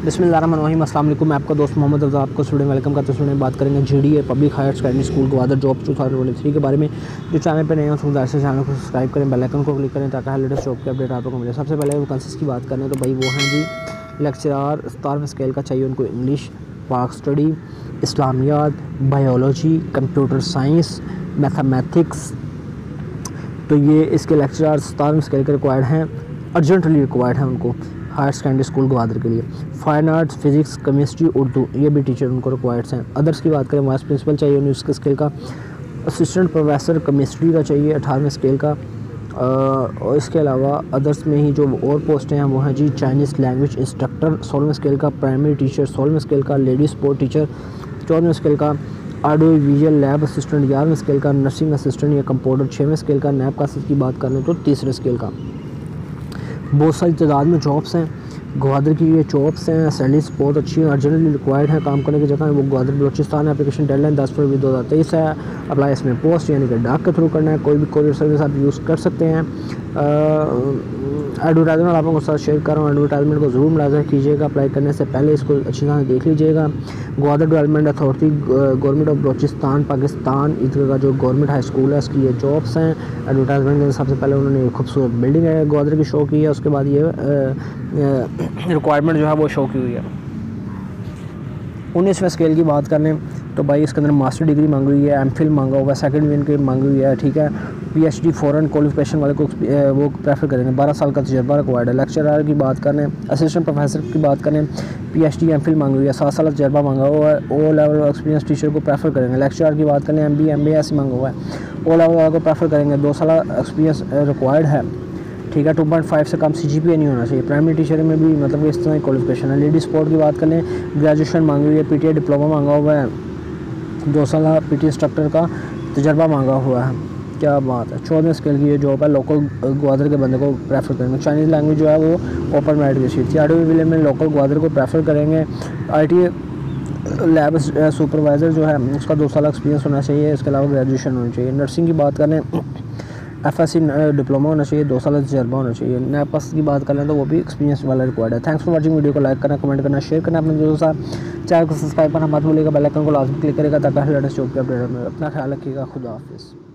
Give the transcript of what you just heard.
बिस्मिल्लाहिर्रहमानिर्रहीम। अस्सलाम वालेकुम। मैं आपका दोस्त मोहम्मद रज़ा आपको स्टूडेंट वेलकम करते हैं। स्टूडेंट बात करेंगे GDA public higher secondary school Gwadar job 2023 के बारे में। जो चैनल पर नए हो तो ऐसे चैनल को सब्सक्राइब करें, बेल आइकन को क्लिक करें ताकि हर लेटेस्ट जॉब की अपडेट आपको मिले। सबसे पहले वैकेंसीज़ की बात करें तो भाई वो हैं जी लेक्चरार 17वें स्केल का चाहिए उनको इंग्लिश, पाक स्टडी, इस्लामियात, बायोलॉजी, कंप्यूटर साइंस, मैथमेटिक्स। तो ये इसके लेक्चरार 17वें स्केल के रिक्वायर्ड हैं, अर्जेंटली रिक्वायर्ड हैं उनको हायर सेकेंडरी स्कूल ग्वादर के लिए। Fine arts, physics, chemistry, Urdu ये भी टीचर उनको रिक्वायर्ड्स हैं। अदर्स की बात करें वाइस प्रिंसिपल चाहिए उन्हें उसके स्केल का, असिस्टेंट प्रोफेसर केमिस्ट्री का चाहिए 18वें स्केल का। और इसके अलावा अदर्स में ही जो और पोस्टें हैं वो हैं जी चाइनीज़ लैंग्वेज इंस्ट्रक्टर 16वें स्केल का, प्राइमरी टीचर 16वें स्केल का, लेडी स्पोर्ट टीचर 14वें स्केल का, ऑडियो विजुअल लैब असिस्टेंट 11वें स्केल का, नर्सिंग असिस्टेंट या कंपाउंडर 6वें स्केल का, नैब क्लासेस की बात करें तो 3रे स्केल का। बहुत सारी तादाद में जॉब्स हैं ग्वादर की, ये जॉब्स हैं, सैलरीज बहुत अच्छी हैं, अर्जेंटली रिक्वायर्ड है काम करने की जगह है वो ग्वादर बलोचिस्तान। एप्लीकेशन डेडलाइन 10 फरवरी 2023 है। अप्लाई इसमें पोस्ट यानी कि डाक के थ्रू करना है, कोई भी कोरियर सर्विस आप यूज़ कर सकते हैं। एडवर्टाइजमेंट आप लोगों के साथ शेयर कर रहा हूँ, एडवर्टाइजमेंट को ज़रूर मुलाज़ा कीजिएगा। अप्लाई करने से पहले इसको अच्छी तरह देख लीजिएगा। Gwadar development authority government of Balochistan Pakistan इधर का जो गवर्नमेंट हाई स्कूल है उसकी ये जॉब्स हैं। एडवर्टाइजमेंट में सबसे पहले उन्होंने खूबसूरत बिल्डिंग है ग्वादर की शो की है, उसके बाद ये रिक्वायरमेंट जो है वो शो की हुई है। 19वें स्केल की बात करें तो भाई इसके अंदर मास्टर डिग्री मांगी हुई है, MPhil मांगा हुआ है, सेकंड डिवीजन की मांगी हुई है, ठीक है। PhD फॉरेन क्वालिफिकेशन वाले को वो प्रेफर करेंगे, 12 साल का तजर्बा रिक्वायर्ड है। लेक्चरर की बात करें, असिस्टेंट प्रोफेसर की बात करें, PhD MPhil मांगी हुई है, 7 साल का तजर्बा मांगा हुआ है। O लेवल एक्सपीरियंस टीचर को प्रेफर करेंगे। लेक्चरर की बात करें MBA MBA ऐसे मांगा हुआ है, O लेवल वाला को प्रेफर करेंगे, 2 साल एक्सपीरियंस रिक्वायर्ड है, ठीक है। 2.5 से कम CGPA नहीं होना चाहिए। प्राइमरी टीचर में भी मतलब कि इस तरह की क्वालिफिकेशन है। लेडी स्पोर्ट की बात करें, ग्रेजुएशन मांगी हुई है, PTA डिप्लोमा मांगा हुआ है, 2 साल PT इंस्ट्रक्टर का तजर्बा मांगा हुआ है। क्या बात है। 14वें स्केल की ये जॉब है, लोकल ग्वादर के बंदे को प्रेफर करेंगे। चाइनीज़ लैंग्वेज जो है वो ओपन मेरिट की सीट थी। ऑडियो विजुअल में लोकल ग्वादर को प्रेफर करेंगे। IT लैब सुपरवाइज़र जो है उसका 2 साल एक्सपीरियंस होना चाहिए, इसके अलावा ग्रेजुएशन होनी चाहिए। नर्सिंग की बात करें FSC डिप्लोमा होना चाहिए, 2 साल तजर्बा होना चाहिए। नैब पास की बात करें तो वो भी एक्सपीरियंस वाला रिक्वायर्ड है। Thanks for watching. वीडियो को लाइक करना, कमेंट करना, शेयर करना अपने दोस्तों के साथ। चैनल को सब्सक्राइब करना मत भूलिएगा, बेल आइकन को लाजमी क्लिक करेगा ताकि लेटेस्ट जॉब की अपडेट मिले। अपना ख्याल रखिएगा। खुदा हाफिज़।